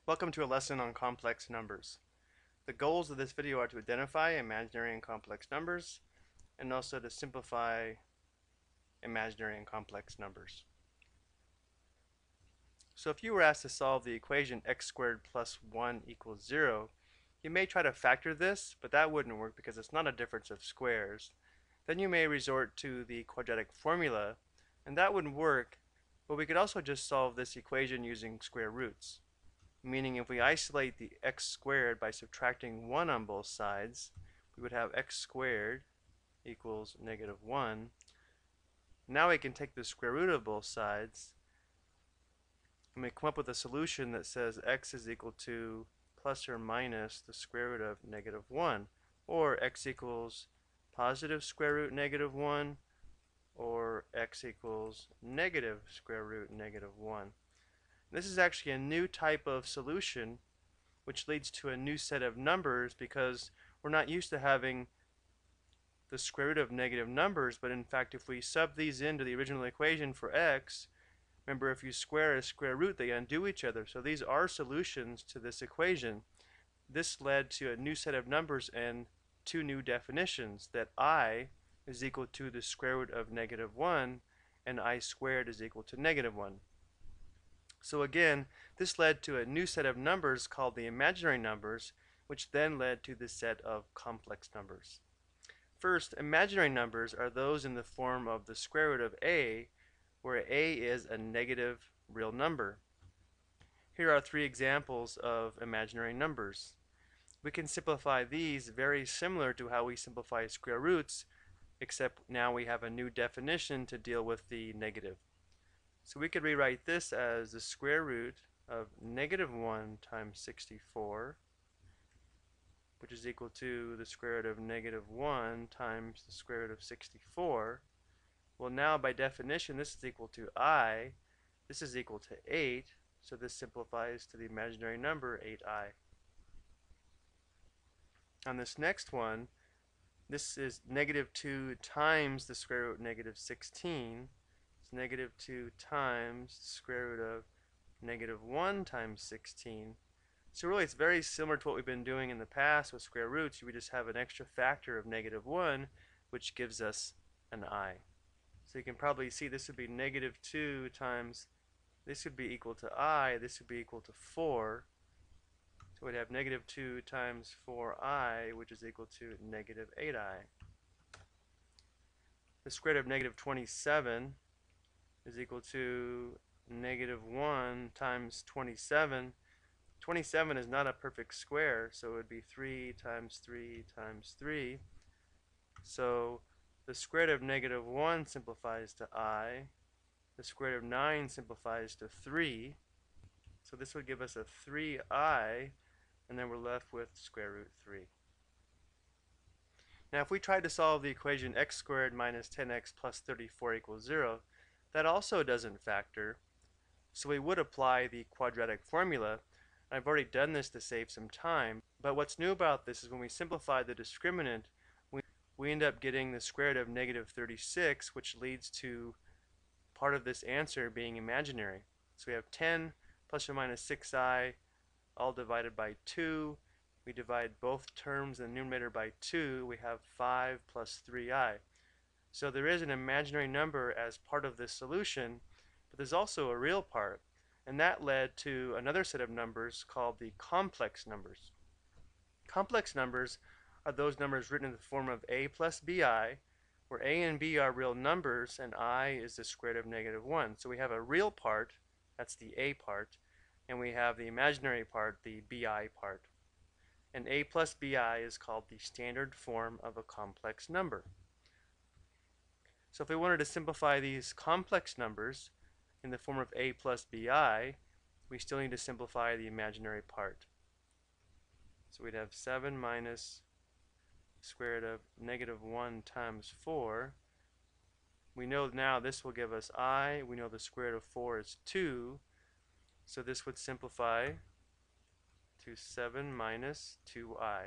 Welcome to a lesson on complex numbers. The goals of this video are to identify imaginary and complex numbers and also to simplify imaginary and complex numbers. So if you were asked to solve the equation x squared plus 1 equals 0, you may try to factor this, but that wouldn't work because it's not a difference of squares. Then you may resort to the quadratic formula, and that wouldn't work, but we could also just solve this equation using square roots. Meaning if we isolate the x squared by subtracting 1 on both sides, we would have x squared equals negative 1. Now we can take the square root of both sides and we come up with a solution that says x is equal to plus or minus the square root of negative 1, or x equals positive square root negative 1, or x equals negative square root negative 1. This is actually a new type of solution which leads to a new set of numbers because we're not used to having the square root of negative numbers, but in fact if we sub these into the original equation for x, remember if you square a square root they undo each other, so these are solutions to this equation. This led to a new set of numbers and two new definitions, that I is equal to the square root of negative 1 and I squared is equal to negative 1. So again, this led to a new set of numbers called the imaginary numbers, which then led to the set of complex numbers. First, imaginary numbers are those in the form of the square root of a, where a is a negative real number. Here are three examples of imaginary numbers. We can simplify these very similar to how we simplify square roots, except now we have a new definition to deal with the negative. So we could rewrite this as the square root of negative 1 times 64, which is equal to the square root of negative 1 times the square root of 64. Well, now by definition this is equal to I. This is equal to 8, so this simplifies to the imaginary number 8I. On this next one, this is negative 2 times the square root of negative 16. Negative 2 times the square root of negative 1 times 16. So really it's very similar to what we've been doing in the past with square roots. We just have an extra factor of negative 1, which gives us an I. So you can probably see this would be negative 2 times, this would be equal to I, this would be equal to 4. So we'd have negative 2 times 4I, which is equal to negative 8I. The square root of negative 27 is equal to negative 1 times 27. 27 is not a perfect square, so it would be 3 times 3 times 3. So the square root of negative 1 simplifies to I. The square root of 9 simplifies to 3. So this would give us a 3I, and then we're left with square root 3. Now if we tried to solve the equation x squared minus 10x plus 34 equals 0, that also doesn't factor, so we would apply the quadratic formula. I've already done this to save some time, but what's new about this is when we simplify the discriminant, we end up getting the square root of negative 36, which leads to part of this answer being imaginary. So we have 10 plus or minus 6i, all divided by 2. We divide both terms in the numerator by 2. We have 5 plus 3i. So there is an imaginary number as part of this solution, but there's also a real part, and that led to another set of numbers called the complex numbers. Complex numbers are those numbers written in the form of a plus bi, where a and b are real numbers and I is the square root of negative 1. So we have a real part, that's the a part, and we have the imaginary part, the bi part. And a plus bi is called the standard form of a complex number. So if we wanted to simplify these complex numbers in the form of a plus bi, we still need to simplify the imaginary part. So we'd have 7 minus square root of negative 1 times 4. We know now this will give us I. We know the square root of 4 is 2. So this would simplify to 7 minus 2I.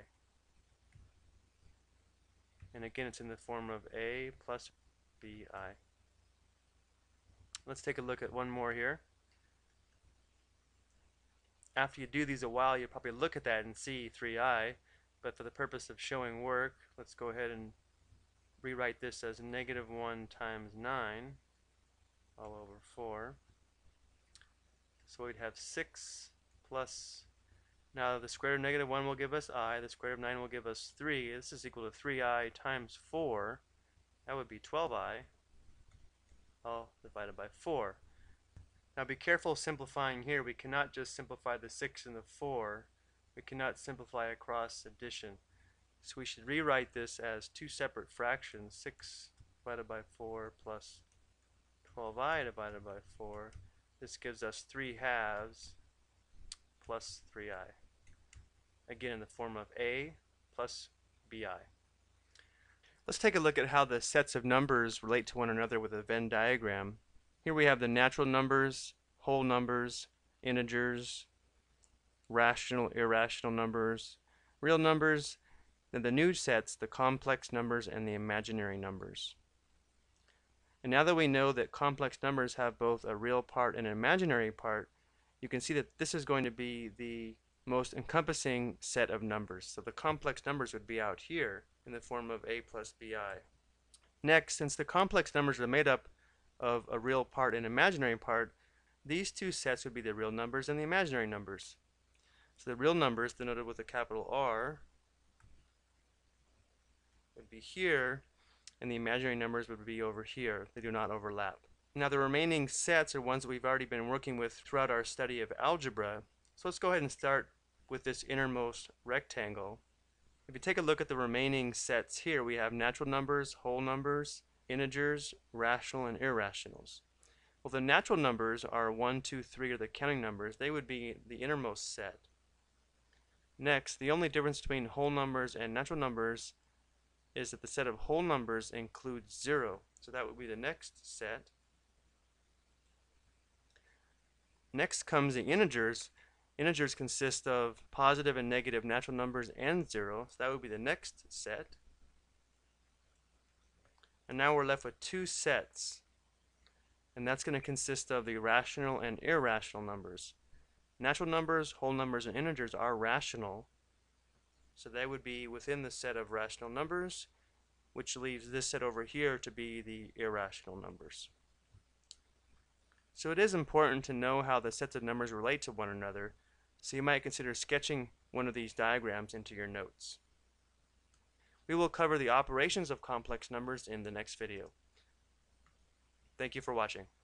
And again, it's in the form of a plus bi. Let's take a look at one more here. after you do these a while, you'll probably look at that and see 3i, but for the purpose of showing work, let's go ahead and rewrite this as negative 1 times 9 all over 4. So we'd have 6 plus, now the square root of negative 1 will give us I, the square root of 9 will give us 3. This is equal to 3i times 4. That would be 12i, all divided by 4. Now be careful simplifying here. We cannot just simplify the 6 and the 4. We cannot simplify across addition. So we should rewrite this as two separate fractions, 6 divided by 4 plus 12i divided by 4. This gives us 3 halves plus 3i. Again, in the form of a plus bi. Let's take a look at how the sets of numbers relate to one another with a Venn diagram. Here we have the natural numbers, whole numbers, integers, rational, irrational numbers, real numbers, then the new sets, the complex numbers and the imaginary numbers. And now that we know that complex numbers have both a real part and an imaginary part, you can see that this is going to be the most encompassing set of numbers. So the complex numbers would be out here in the form of a plus bi. Next, since the complex numbers are made up of a real part and imaginary part, these two sets would be the real numbers and the imaginary numbers. So the real numbers, denoted with a capital R, would be here, and the imaginary numbers would be over here. They do not overlap. Now the remaining sets are ones that we've already been working with throughout our study of algebra. So let's go ahead and start with this innermost rectangle. If you take a look at the remaining sets here, we have natural numbers, whole numbers, integers, rational, and irrationals. Well, the natural numbers are 1, 2, 3 are the counting numbers. They would be the innermost set. Next, the only difference between whole numbers and natural numbers is that the set of whole numbers includes 0. So that would be the next set. Next comes the integers. Integers consist of positive and negative natural numbers and 0. So that would be the next set. And now we're left with two sets. And that's going to consist of the rational and irrational numbers. Natural numbers, whole numbers, and integers are rational. So they would be within the set of rational numbers, which leaves this set over here to be the irrational numbers. So it is important to know how the sets of numbers relate to one another, so you might consider sketching one of these diagrams into your notes. We will cover the operations of complex numbers in the next video. Thank you for watching.